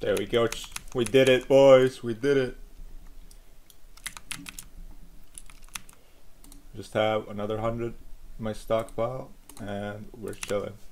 There we go. We did it, boys. We did it. Just have another 100 in my stockpile, and we're chilling.